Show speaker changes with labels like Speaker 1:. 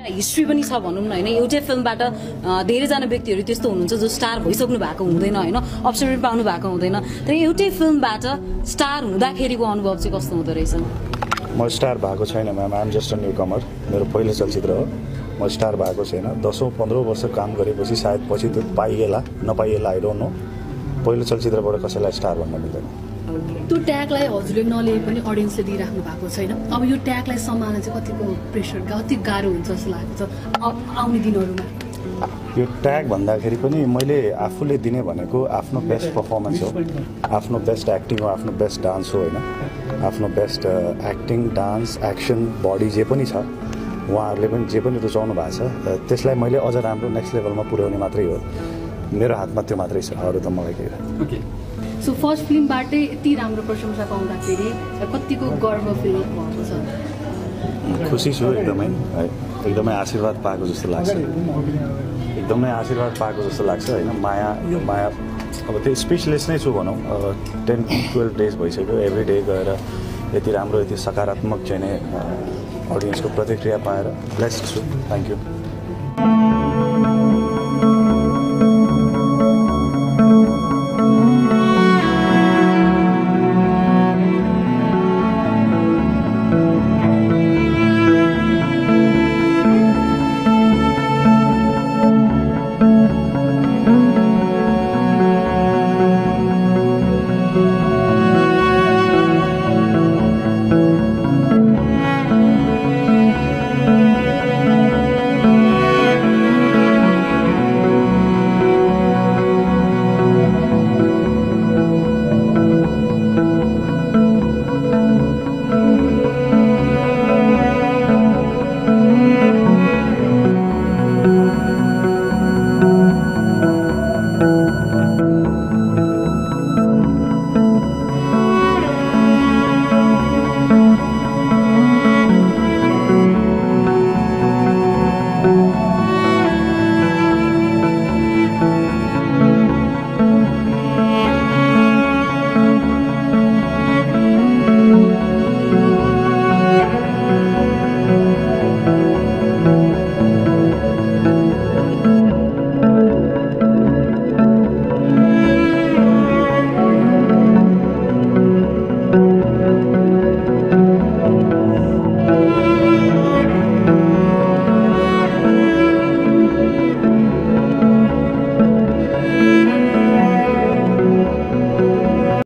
Speaker 1: history पनि छ भनौँ न हैन एउटै फिल्मबाट धेरैजना व्यक्तिहरू त्यस्तो हुनुहुन्छ जो स्टार भइसक्नु भएको हुँदैन हैन अवसर पनि पाउनु भएको हुँदैन तर एउटै फिल्मबाट स्टार हुँदाखेरिको अनुभव चाहिँ कस्तो हुँदो रहेछ
Speaker 2: म स्टार भएको छैन ma'am I am just a newcomer मेरो पहिलो चलचित्र हो म स्टार भएको छैन 10-15 वर्ष काम गरेपछि सायद पछि त्यो पाइएला नपाइएला आई डोन्ट नो पहिलो चलचित्रबाट कसैलाई स्टार भन्न मिल्दैन
Speaker 3: त्यो ट्यागलाई हजुरले नलिए पनि अडियन्सले दिइराख्नु भएको छैन अब यो ट्यागलाई सम्हाल्न चाहिँ कतिको प्रेसर कति गाह्रो हुन्छ जस्तो लाग्छ आउने दिनहरूमा
Speaker 2: यो ट्याग भन्दाखेरि पनि मैले आफूले दिने भनेको आफ्नो बेस्ट पर्फर्मेन्स हो आफ्नो बेस्ट एक्टिङ हो आफ्नो बेस्ट डान्स हो होइन आफ्नो best acting dance action body जे पनि छ उहाँहरूले पनि जे पनि रुचाउनु भएको छ त्यसलाई मैले अझ राम्रो नेक्स्ट लेभलमा पुर्याउने मात्रै हो मेरो हातमा त्यो मात्रै छ अरू त मलाई केही
Speaker 3: सो फर्स्ट फिल्मबाटै यति राम्रो प्रशंसा पाउँदाखेरि कतिको गर्व फिल भएको छ
Speaker 2: खुसी छु एकदमै है एकदमै आशीर्वाद पाएको जस्तो लाग्छ एकदमै आशीर्वाद पाएको जस्तो लाग्छ होइन माया अब त्यो स्पेसलेस नै छु भनौँ 10-12 डेज भइसक्यो एभ्री डे गएर यति राम्रो यति सकारात्मक चाहिँ नै अडियन्सको प्रतिक्रिया पाएर ब्लेस्ड छु थ्याङ्क यू